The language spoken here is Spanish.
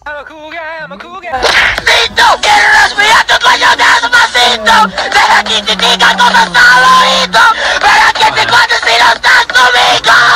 ¡Cito! ¡Quiero respirar tu cuello de despacito! ¡Deja que te diga cómo está bonito! ¡Para que te cuentes si no estás conmigo!